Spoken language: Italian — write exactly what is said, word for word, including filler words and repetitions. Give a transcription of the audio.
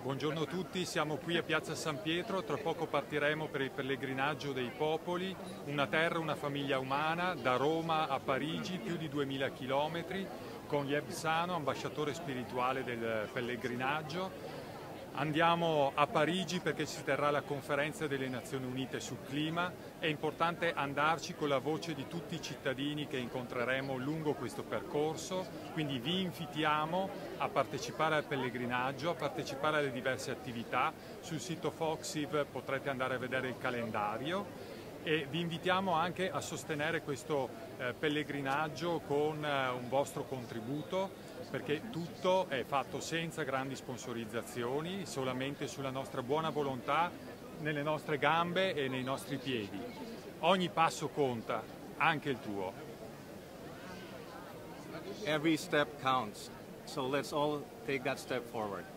Buongiorno a tutti, siamo qui a Piazza San Pietro, tra poco partiremo per il pellegrinaggio dei popoli, una terra, una famiglia umana, da Roma a Parigi, più di duemila chilometri, con Yeb Sano, ambasciatore spirituale del pellegrinaggio. Andiamo a Parigi perché si terrà la conferenza delle Nazioni Unite sul clima. È importante andarci con la voce di tutti i cittadini che incontreremo lungo questo percorso, quindi vi invitiamo a partecipare al pellegrinaggio, a partecipare alle diverse attività. Sul sito Foxiv potrete andare a vedere il calendario e vi invitiamo anche a sostenere questo eh, pellegrinaggio con eh, un vostro contributo, perché tutto è fatto senza grandi sponsorizzazioni, solamente sulla nostra buona volontà, nelle nostre gambe e nei nostri piedi. Ogni passo conta, anche il tuo. Every step counts, so let's all take that step forward.